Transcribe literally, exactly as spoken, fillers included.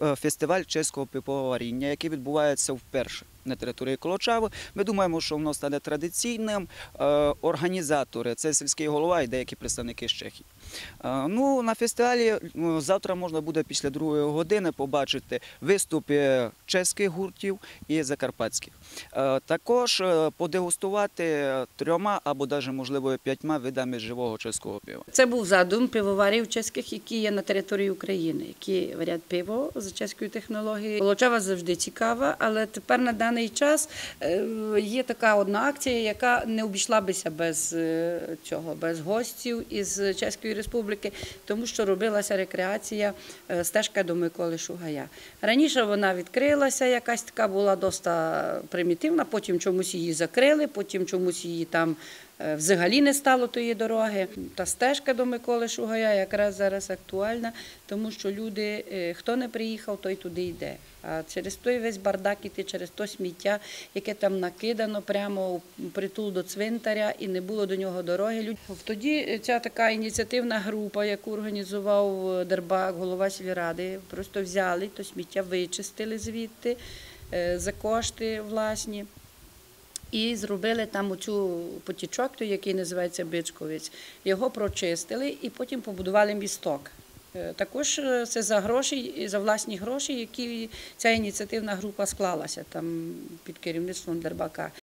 фестиваль чеського пивоваріння, який відбувається вперше на території Колочави. Ми думаємо, що воно стане традиційним. Організатори – це сільський голова і деякі представники з Чехії. Ну, на фестивалі завтра можна буде після другої години побачити виступи чеських гуртів і закарпатських. Також подегустувати трьома або навіть, можливо, п'ятьма видами живого чеського пива. Це був задум пивоварів чеських, які є на території України, які варять пиво за чеською технологією. Колочава завжди цікава, але тепер на даний час є така одна акція, яка не обійшла бися без цього, без гостів із Чеської Республіки, тому що робилася рекреація стежка до Миколи Шугая. Раніше вона відкрилася, якась така була доста примітивна, потім чомусь її закрили, потім чомусь її там взагалі не стало тої дороги. Та стежка до Миколи Шугая якраз зараз актуальна, тому що люди, хто не приїхав, той туди йде. А через той весь бардак іти, через то сміття, яке там накидано прямо у притул до цвинтаря і не було до нього дороги. Тоді ця така ініціативна група, яку організував Дербак, голова сільради, просто взяли, то сміття вичистили звідти за кошти власні. І зробили там оцю потічок, який називається Бичковець. Його прочистили і потім побудували місток. Також це за гроші, за власні гроші, які ця ініціативна група склалася там під керівництвом Дербака.